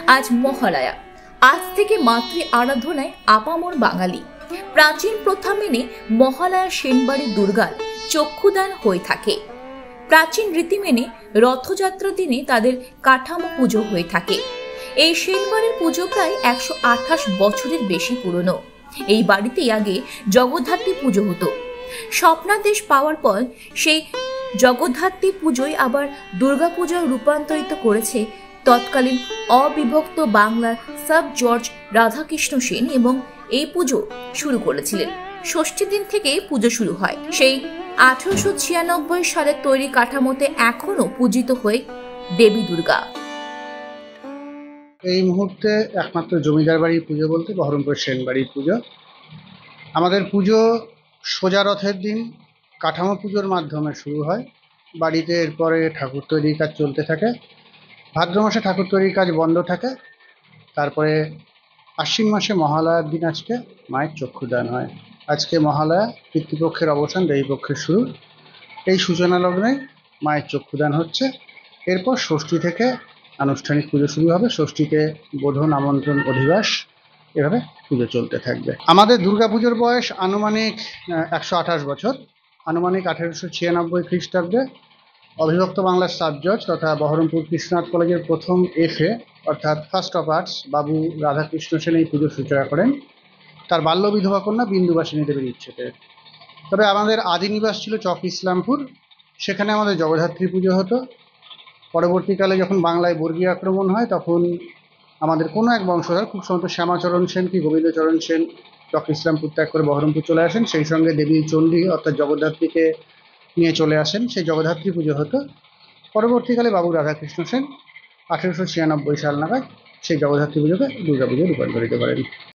আজ মহালয়া। আজ থেকে মাতৃ আরাধনায় আপামর বাঙালি। প্রাচীন প্রথা মেনে মহালয়া সেনবাড়ি দুর্গার চক্ষুদান হয়ে থাকে। প্রাচীন রীতি মেনে রথযাত্রার দিনে তাদের কাঠামো পুজো হয়ে থাকে। এই সেনবাড়ির পুজো প্রায় 128 বছরের বেশি পুরনো। এই বাড়িতেই আগে জগদ্ধাত্রী পুজো হতো। স্বপ্নাদেশ পাওয়ার পর সেই জগদ্ধাত্রী পুজোয় আবার দুর্গা পূজায় রূপান্তরিত করেছে তৎকালীন অবিভক্ত বাংলার সাব জর্জ রাধাকৃষ্ণ সেন, এবং এই পুজো শুরু করেছিলেন। ষষ্ঠী দিন থেকে পুজো শুরু হয়। সেই 1896 সালের তৈরি কাঠামোতে এখনো পূজিত হয়ে দেবী দুর্গা। এই মুহূর্তে একমাত্র জমিদার বাড়ির পুজো বলতে বহরমপুর সেনবাড়ির পুজো। আমাদের পুজো সোজা রথের দিন কাঠামো পুজোর মাধ্যমে শুরু হয়। বাড়িতে এরপরে ঠাকুর তৈরির কাজ চলতে থাকে। ভাদ্র মাসে ঠাকুর তৈরির কাজ বন্ধ থাকে। তারপরে আশ্বিন মাসে মহালয়ার দিন আজকে মায়ের চক্ষুদান হয়। আজকে মহালয়া, পিতৃপক্ষের অবসান, দেবীপক্ষের শুরু। এই সূচনা লগ্নে মায়ের চক্ষুদান হচ্ছে। এরপর ষষ্ঠী থেকে আনুষ্ঠানিক পুজো শুরু হবে। ষষ্ঠীতে বোধন, আমন্ত্রণ, অধিবাস, এভাবে পুজো চলতে থাকবে। আমাদের দুর্গাপুজোর বয়স আনুমানিক 128 বছর। আনুমানিক 1896 খ্রিস্টাব্দে অবিভক্ত বাংলার সাব জজ তথা বহরমপুর কৃষ্ণনাথ কলেজের প্রথম FA অর্থাৎ ফার্স্ট অফ আর্টস বাবু রাধাকৃষ্ণ সেন এই পুজোর সূচনা করেন তার বাল্য বিধবা কন্যা বিন্দুবাসিনী দেবীর ইচ্ছেতে। তবে আমাদের আদি নিবাস ছিল চক ইসলামপুর। সেখানে আমাদের জগদ্ধাত্রী পুজো হতো। পরবর্তীকালে যখন বাংলায় বর্গীয় আক্রমণ হয় তখন আমাদের কোনো এক বংশধর, খুব সম্ভবত শ্যামাচরণ সেন কি গোবিন্দচরণ সেন, চক ইসলামপুর ত্যাগ করে বহরমপুর চলে আসেন। সেই সঙ্গে দেবী চণ্ডী অর্থাৎ জগদ্ধাত্রীকে নিয়ে চলে আসেন। সেই জগদ্ধাত্রী পুজো হতো। পরবর্তীকালে বাবু রাধাকৃষ্ণ সেন 1896 সাল নাগাদ সেই জগদ্ধাত্রী পুজোকে দুর্গা পুজো রূপান্তরিত করেন।